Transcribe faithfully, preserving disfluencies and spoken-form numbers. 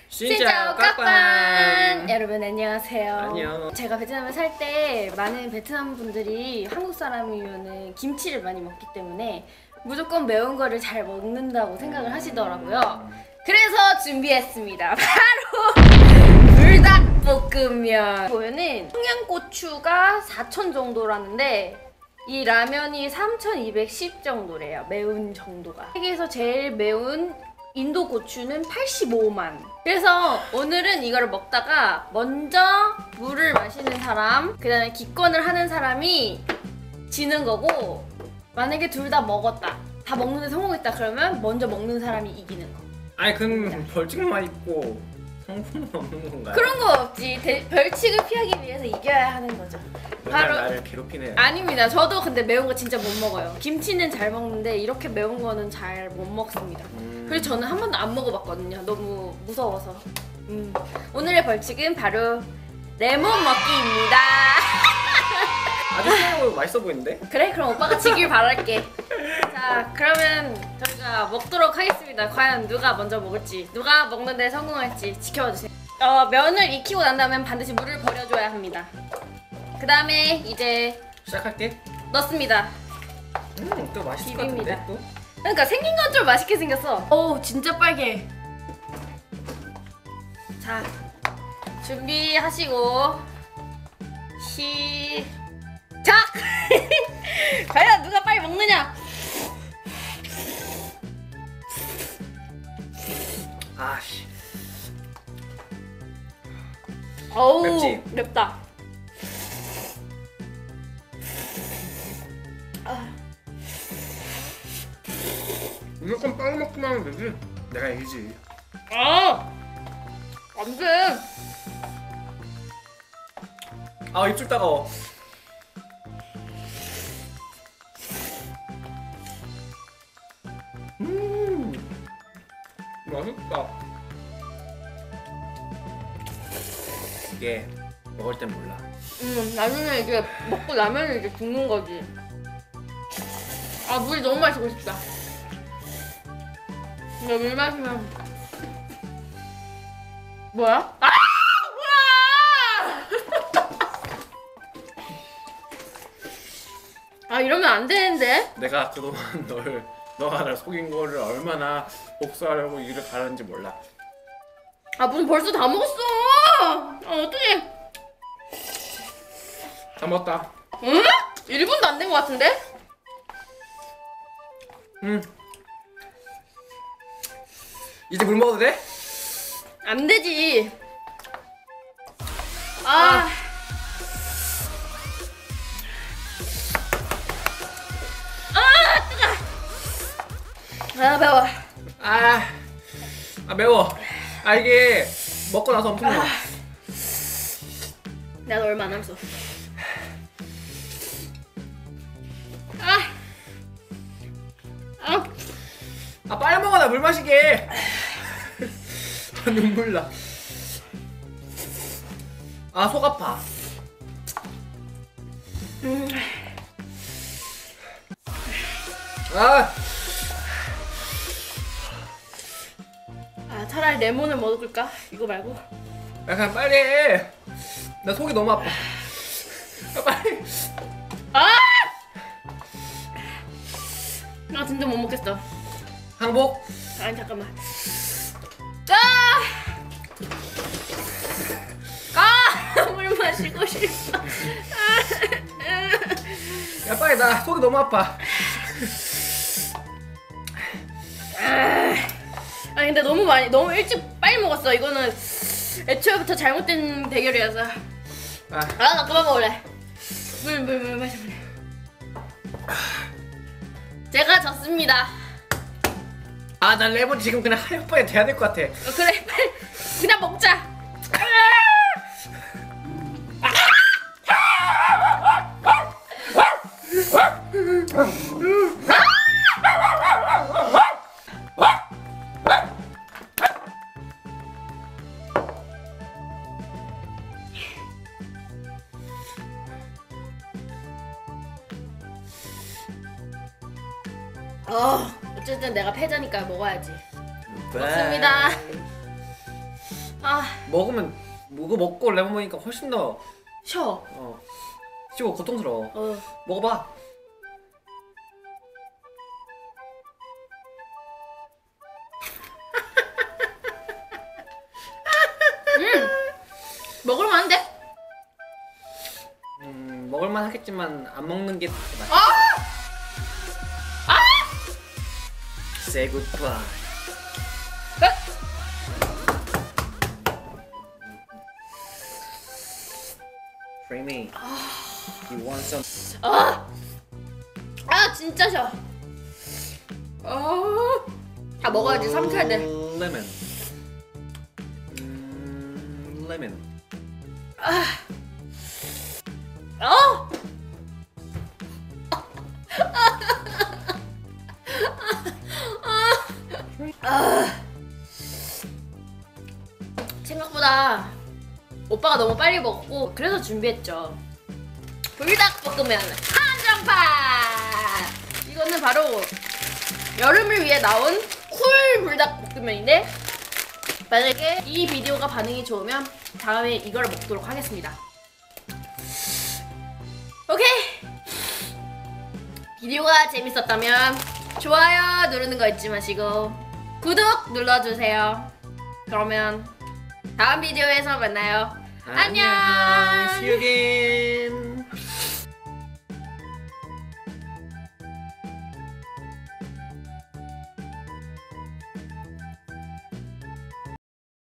신짜오 깍반! 여러분 안녕하세요. 안녕. 제가 베트남에 살 때 많은 베트남 분들이 한국 사람이면 김치를 많이 먹기 때문에 무조건 매운 거를 잘 먹는다고 생각을 하시더라고요. 그래서 준비했습니다. 바로 불닭볶음면. 보면은 청양고추가 사천 정도라는데 이 라면이 삼천이백십 정도래요. 매운 정도가. 세계에서 제일 매운 인도 고추는 팔십오만. 그래서 오늘은 이거를 먹다가 먼저 물을 마시는 사람, 그 다음에 기권을 하는 사람이 지는 거고, 만약에 둘 다 먹었다, 다 먹는데 성공했다 그러면 먼저 먹는 사람이 이기는 거. 아니 그럼 벌칙만 있고 상품은 없는 건가요? 그런 거 없지. 대, 벌칙을 피하기 위해서 이겨야 하는 거죠. 바로 나를 괴롭히네요. 아닙니다. 저도 근데 매운 거 진짜 못 먹어요. 김치는 잘 먹는데 이렇게 매운 거는 잘 못 먹습니다. 음. 그래서 저는 한 번도 안 먹어봤거든요. 너무 무서워서. 음. 오늘의 벌칙은 바로 레몬 먹기입니다. 아주 신기하고 맛있어 보이는데? 그래? 그럼 오빠가 지길 바랄게. 자, 그러면 저희가 먹도록 하겠습니다. 과연 누가 먼저 먹을지, 누가 먹는데 성공할지 지켜봐주세요. 어, 면을 익히고 난 다음엔 반드시 물을 버려줘야 합니다. 그 다음에 이제 시작할게. 넣습니다. 음, 또 맛있을 것 비빕니다. 같은데? 또? 그러니까 생긴 건 좀 맛있게 생겼어. 오, 진짜 빨개. 자, 준비하시고 시작! 과연 누가 빨리 먹느냐? 아씨. 어우, 맵지? 맵다. 아. 무조건 빵 먹기만 하면 되지. 내가 이기지. 아! 안 돼! 아 입술 따가워. 음 맛있다. 이게 먹을 땐 몰라. 음, 나중에 이게 먹고 나면 이제 죽는 거지. 아, 물이 너무 마시고 싶다. 근데 물 마시면 뭐야? 아! 뭐야! 아, 이러면 안 되는데? 내가 그동안 널 너가 날 속인 거를 얼마나 복수하려고 일을 가는지 몰라. 아, 무슨 벌써 다 먹었어! 아, 어떡해! 다 먹었다. 응? 일 분도 안 된 것 같은데? 응. 이제 물 먹어도 돼? 안 되지. 아. 아, 뜨거. 아, 매워. 아, 아 매워. 아 이게 먹고 나서 엄청 매워. 아. 나도 얼마 안 남았어. 아. 아. 아 빨리 먹어, 나 물 마시게. 아, 눈물 나. 아 속 아파. 음. 아. 아, 차라리 레몬을 먹을까? 이거 말고. 야 그냥 빨리 해. 나 속이 너무 아파. 야 빨리. 아! 나 진짜 못 먹겠어. 항복. 아니, 잠깐만. 아! 아! 물 마시고 싶어. 야 빨리, 나 속이 너무 아파. 아니, 근데 너무 많이, 너무 일찍 빨리 먹었어. 이거는 애초에부터 잘못된 대결이어서. 아, 아, 나 그만 먹을래. 물, 물, 물 마셔, 물. 제가 졌습니다. 아, 난 레몬 지금 그냥 하얀빵에 돼야 될 것 같아. 어, 그래, 빨리 그냥 먹자. 어, 어쨌든 내가 패자니까 먹어야지. 먹습니다. 아 먹으면 이거 먹고 레몬 먹으니까 훨씬 더 쉬어. 어, 쉬고 고통스러워. 어. 먹어봐. 먹을만한데? 음, 먹을만 하겠지만 안 먹는 게 맛있어. 아! 아! Say goodbye. Creamy. You want some? 아! 아 진짜 쉬어. 아! 다 먹어야지 삼켜야 돼. Lemon. 음, lemon. 아! 어! 아! 생각보다 오빠가 너무 빨리 먹었고 그래서 준비했죠. 불닭볶음면 한정판! 이거는 바로 여름을 위해 나온 쿨 불닭볶음면인데 만약에 이 비디오가 반응이 좋으면 다음에 이걸 먹도록 하겠습니다. 오케이! 비디오가 재밌었다면 좋아요 누르는 거 잊지 마시고 구독 눌러주세요. 그러면 다음 비디오에서 만나요. 안녕!